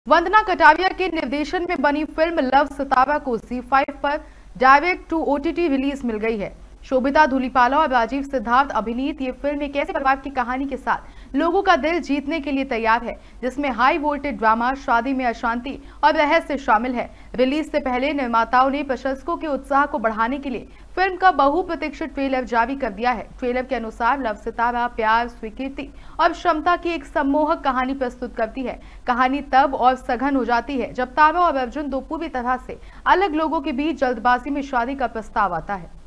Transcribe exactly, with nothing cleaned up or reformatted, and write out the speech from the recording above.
वंदना कटारिया के निर्देशन में बनी फिल्म लव सितारा को ज़ी फाइव पर डायरेक्ट टू ओटीटी रिलीज मिल गई है। शोभिता धूलिपाला और राजीव सिद्धार्थ अभिनीत ये फिल्म एक ऐसे परिवार की कहानी के साथ लोगों का दिल जीतने के लिए तैयार है, जिसमें हाई वोल्टेज ड्रामा, शादी में अशांति और रहस्य शामिल है। रिलीज से पहले निर्माताओं ने प्रशंसकों के उत्साह को बढ़ाने के लिए फिल्म का बहुप्रतीक्षित ट्रेलर जारी कर दिया है। ट्रेलर के अनुसार लव सितारा प्यार, स्वीकृति और क्षमता की एक सम्मोहक कहानी प्रस्तुत करती है। कहानी तब और सघन हो जाती है जब तारा और अर्जुन, दो पूरी तरह से अलग लोगों के बीच जल्दबाजी में शादी का प्रस्ताव आता है।